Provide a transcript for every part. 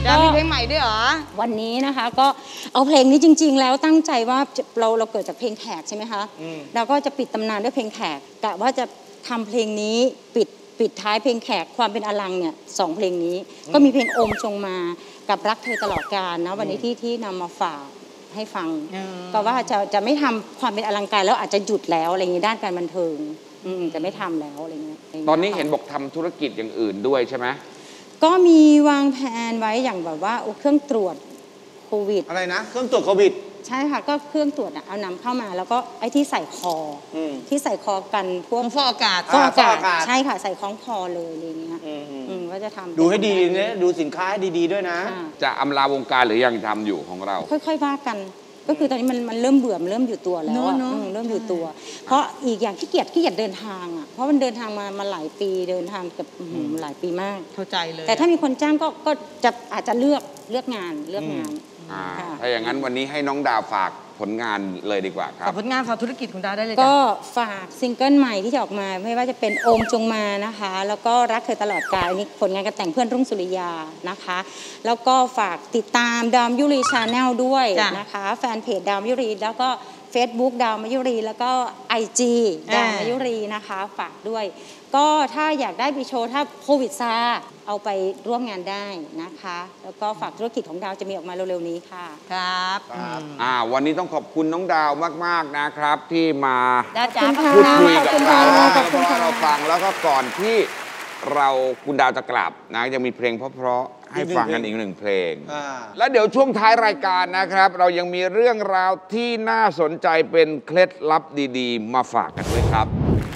ดาวมีเพลงใหม่ด้วยเหรอวันนี้นะคะก็เอาเพลงนี้จริงๆแล้วตั้งใจว่าเราเกิดจากเพลงแขกใช่ไหมคะเราก็จะปิดตำนานด้วยเพลงแขกกะว่าจะทำเพลงนี้ปิดท้ายเพลงแขกความเป็นอลังเนี่ย2เพลงนี้ก็มีเพลงโอมจงมากับรักเธอตลอดกาลนะวันนี้ที่นำมาฝากให้ฟังก็ว่าจะไม่ทำความเป็นอลังการแล้วอาจจะหยุดแล้วอะไรอย่างนี้ด้านการบันเทิงจะไม่ทำแล้วอะไรเงี้ยตอนนี้เห็นบอกทำธุรกิจอย่างอื่นด้วยใช่ไหมก็มีวางแผนไว้อย่างแบบว่าเครื่องตรวจโควิดอะไรนะเครื่องตรวจโควิดใช่ค่ะก็เครื่องตรวจเอานำเข้ามาแล้วก็ไอ้ที่ใส่คอที่ใส่คอกันพวกฟอกอากาศใช่ค่ะใส่คล้องคอเลยอะไรเงี้ยก็จะทำดูให้ดีนะดูสินค้าให้ดีๆด้วยนะจะอำลาวงการหรือยังทำอยู่ของเราค่อยๆว่ากันก็คือตอนนี้มันเริ่มเบื่อมันเริ่มอยู่ตัวแล้วเริ่มอยู่ตัวเพราะอีกอย่างขี้เกียจเดินทางอ่ะเพราะมันเดินทางมาหลายปีเดินทางกับหลายปีมากเข้าใจเลยแต่ถ้ามีคนจ้างก็จะอาจจะเลือกงานถ้าอย่างนั้นวันนี้ให้น้องดาวฝากผลงานเลยดีกว่าครับฝากผลงานฝากธุรกิจของดาวได้เลยก็ฝากซิงเกิลใหม่ที่จะออกมาไม่ว่าจะเป็นโอมจงมานะคะแล้วก็รักเธอตลอดกาลอันนี้ผลงานการแต่งเพื่อนรุ่งสุริยานะคะแล้วก็ฝากติดตามดาวยุรีชาแนลด้วยนะคะแฟนเพจดาวยุรีแล้วก็ Facebook ดาวมยุรีแล้วก็ IG ดาวมยุรีนะคะฝากด้วยก็ถ้าอยากได้ไปโชว์ถ้าโควิดซาเอาไปร่วมงานได้นะคะแล้วก็ฝากธุรกิจของดาวจะมีออกมาเร็วๆนี้ค่ะครับวันนี้ต้องขอบคุณน้องดาวมากๆนะครับที่มาพูดคุยกับเราเราฟังแล้วก็ก่อนที่คุณดาวจะกลับนะยังมีเพลงเพราะๆให้ฟังกันอีก1เพลงแล้วเดี๋ยวช่วงท้ายรายการนะครับเรายังมีเรื่องราวที่น่าสนใจเป็นเคล็ดลับดีๆมาฝากกันด้วยครับ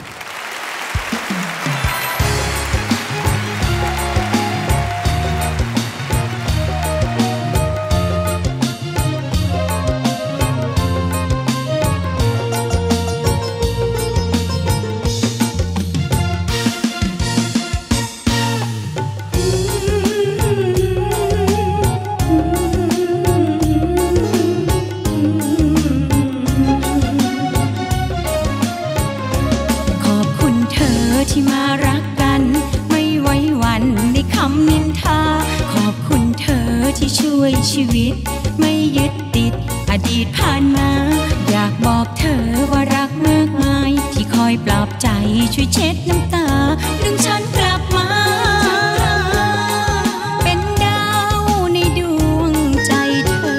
ที่มารักกันไม่ไว้วันในคำนินทาขอบคุณเธอที่ช่วยชีวิตไม่ยึดติดอดีตผ่านมาอยากบอกเธอว่ารักมากมายที่คอยปลอบใจช่วยเช็ดน้ำตาดึงฉันกลับมาเป็นดาวในดวงใจเธอ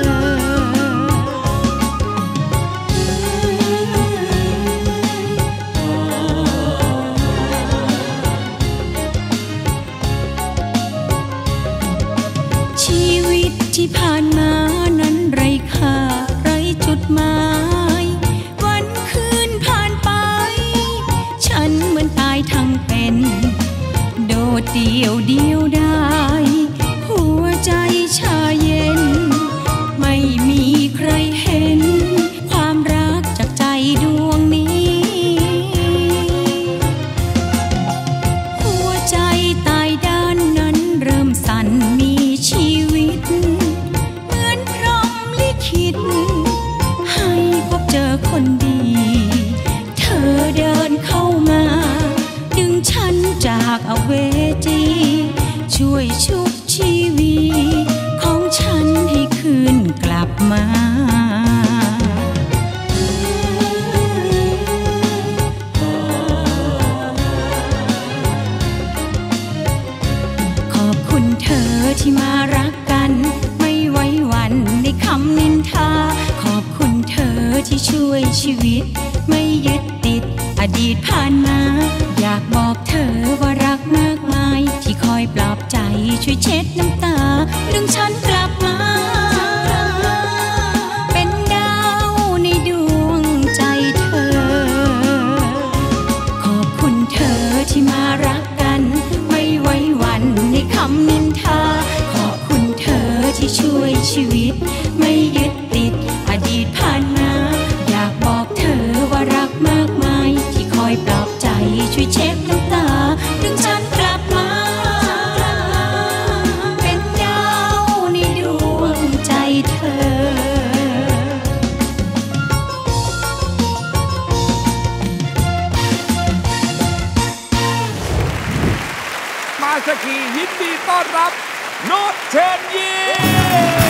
ที่ผ่านมานั้นไร้ค่าไร้จุดหมายวันคืนผ่านไปฉันเหมือนตายทั้งเป็นโดดเดี่ยวได้หัวใจชาเย็นไม่มีใครเห็นความรักจากใจดวงนี้หัวใจตายด้านนั้นเริ่มสั่นมีชีวิตให้พบเจอคนดีเธอเดินเข้ามาดึงฉันจากอเวจีช่วยชุบชีวิตของฉันให้คืนกลับมาขอบคุณเธอที่มารักกันไม่ไว้วันในคำนินทาขอบคุณเธอที่ช่วยชีวิตไม่ยึดติดอดีตผ่านมาอยากบอกเธอว่ารักมากมายที่คอยปลอบใจช่วยเช็ดน้ำตาดึงฉันกลับมาเป็นดาวในดวงใจเธอขอบคุณเธอที่มารักกันไม่ไว้วันในคำนินทาขอบคุณเธอที่ช่วยชีวิตไม่ยึดติดอดีตผ่านมาอยากบอกเธอว่ารักมากมายที่คอยปลอบใจช่วยเช็ดน้ำตาดึงฉันกลับมาเป็นดาวในดวงใจเธอมาสกียินดีต้อนรับนุชเชิญยิ้ม